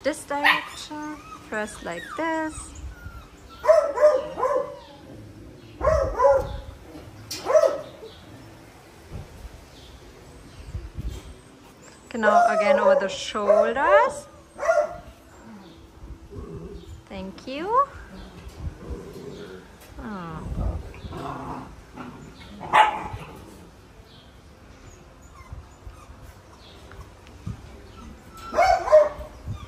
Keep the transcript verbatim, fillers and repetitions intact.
this direction. First like this. Genau, again over the shoulders. Thank you.